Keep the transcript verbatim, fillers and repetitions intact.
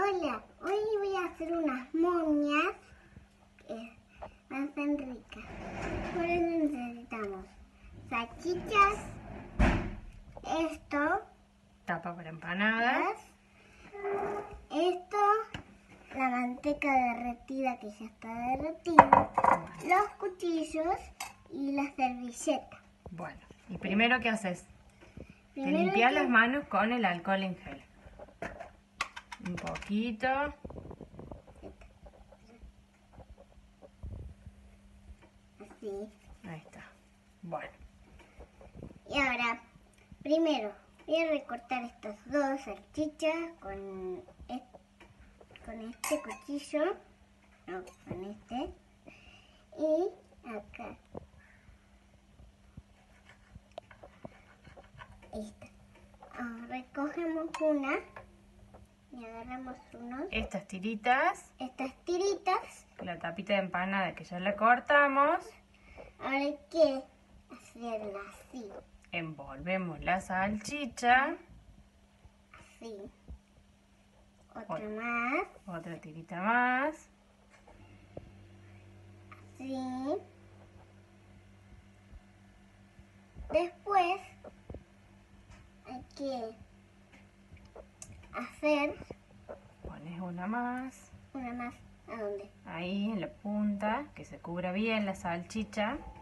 Hola, hoy voy a hacer unas momias que van a ser ricas. Por eso necesitamos salchichas, esto, Tapa para empanadas. esto, la manteca derretida que ya está derretida, los cuchillos y la servilleta. Bueno, y primero, ¿qué haces? Te Primero limpias que- las manos con el alcohol en gel. Un poquito. Así. Ahí está. Bueno, Y ahora, primero voy a recortar estas dos salchichas con, es- con este cuchillo, no, con este, y acá. Esta. Ah, recogemos una y agarramos unos, estas tiritas, estas tiritas. la tapita de empanada que ya la cortamos, Ahora hay que hacerla así, envolvemos la salchicha, así. Otra Otra. más, otra tirita más, así. Después hay que hacer pones una más, una más. ¿A dónde? ahí en la punta, que se cubra bien la salchicha.